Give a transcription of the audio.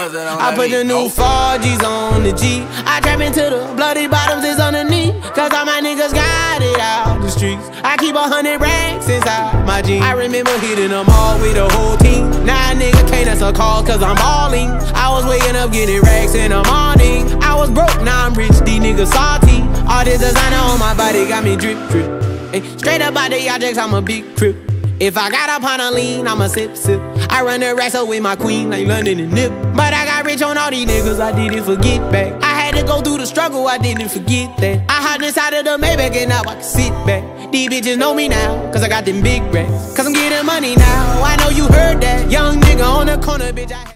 I put the new 4Gs on the G. I trap into the bloody bottoms is underneath. Cause all my niggas got it out the streets. I keep 100 racks inside my jeans. I remember hitting them all with the whole team. Now a nigga can't answer calls cause I'm balling. I was waking up getting racks in the morning. I was broke, now I'm rich, these niggas salty. All this designer on my body got me drip drip. Ay, straight up out the objects, I'm a big crip. If I got up on a lean, I'ma sip sip. I run the racks up with my queen like London and Nip. But I got rich on all these niggas, I didn't forget back. I had to go through the struggle, I didn't forget that. I hopped inside of the Maybach and now I can sit back. These bitches know me now, cause I got them big racks. Cause I'm getting money now, I know you heard that. Young nigga on the corner, bitch,